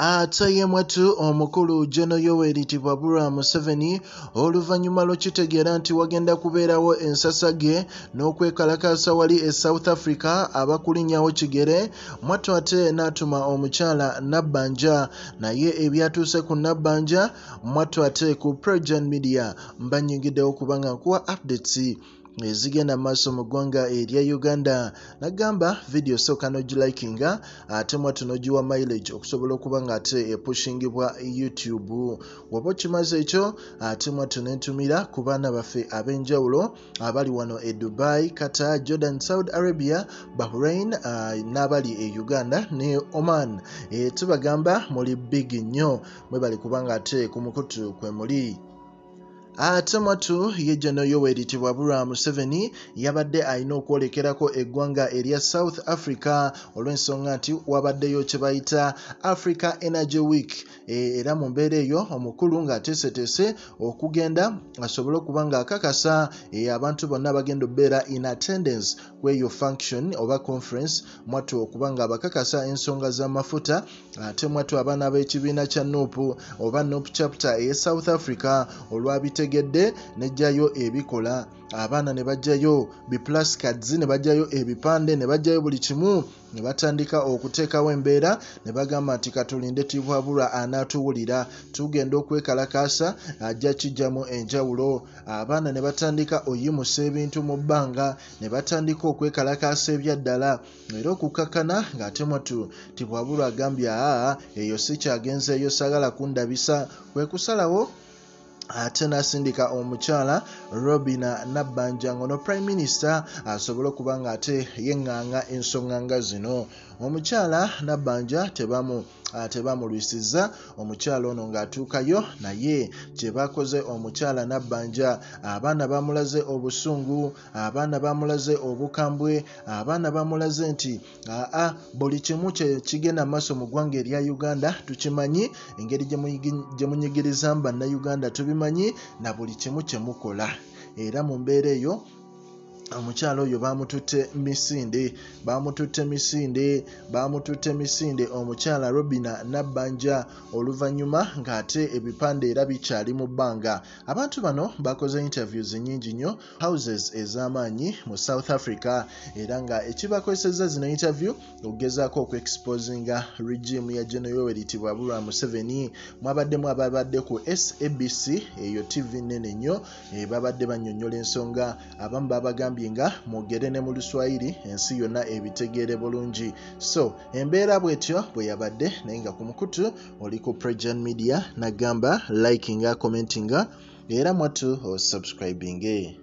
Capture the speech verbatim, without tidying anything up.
Ate ye mwatu omukulu Jeno Yoweri Museveni oluvannyuma lw'okitegeera nti wagenda kubeerawo ensasage n'okwekalakasa wali e South Africa abakulinnyawo kigere. Mwatu ate n'atuma omukyala Nabanja, naye ebyatuuse ku Nabanja mwatu ate ku PROJOURN media mbanyigiddewo kubanga nkuwa updates ezigenda maaso mu ggwanga erya Uganda. Nagamba video sooka n'ogilikinga ate mwatu n'ogiwa mileage okusobola okuba nga ate epushingibwa YouTube. Waba okimaze ekyo ate mwatu n'entumira ku baana baffe ab'enjawulo abali wano e Dubai, Qatar, Jordan, Saudi Arabia, Bahrain uh, n'abali e Uganda ne Oman. E, tubagamba muli big nnyo mwe bali kubanga ate ku mukutu kwe muli. Ate mwatu ye Jeno Yoweri Museveni yabadde alina okwolekerako eggwanga erya South Africa olw'ensonga nti wabaddeyo kye bayita Africa Energy Week, e, era mu mbeera eyo omukulu ng'ateeseteese okugenda asobole okuba ng'akakasa e, abantu bonna bagenda obbeera in attendance kw'eyo function oba conference, mwatu okuba ng'abakakasa ensonga z'amafuta. Ate mwatu abaana b'ekibiina kya Nup oba Nup chapter e South Africa olwabite tegedde nejjayo ebikola, abaana ne bajjayo bi plus cards, ne bajjayo ebipande, ne bajjayo buli kimu, ne batandika okuteekawo embeera ne bagamba nti katulinde tibwabulwa anaatuwulira, tugenda okwekalakasa ajja kijjamu enjawulo. Abaana ne batandika oyimusa ebintu mu bbanga, ne batandika okwekalakasa ebyaddala era okukakkana ng'ate mwatu tibwabulwa agambye aa eyo si kyagenzeeyo, saagala kundabisa, kwe kusalawo ate n'asindika omukyala Robina Nabanja ngono Prime Minister asobole okuba nga ate yeŋŋaŋa ensonga nga zino. Omukyala Nabanja tebamu tebamulwisiza omukyala ono ng'atuukayo, naye kye bakoze omukyala Nabanja, abaana bamulaze obusungu, abaana bamulaze obukambwe, abaana bamulaze nti aa buli kimu kye kigenda maaso mu ggwanga erya Uganda tukimanyi, engeri gye munyigiriza bannayuganda tubimanyi, na buli kimu kye mukola. Era mu mbeera eyo omukyala oyo bamututte misinde, bamututte misinde, bamututte misinde omukyala Robina Nabanja, oluvannyuma ng'ate ebipande era bikyali mu bbanga. Abantu bano bakoze interviews nnyingi nnyo houses ez'amaanyi mu South Africa, era nga ekibakozesezza zino interview okugezaako okweexposinga regime ya Jeno Yoweri Museveni. Mwabaddemu ababadde ku S A B C, eyo T V nene nnyo, e, babadde bannyonnyola ensonga, abamu babagambye nga mwogere ne mu Luswayiri ensi yonna ebitegeere bulungi. So embeera bwetyo bwe yabadde, naye nga ku mukutu oli ku PROJOURN media. Nagamba likinga, commentinga era mwatu o subscribinge.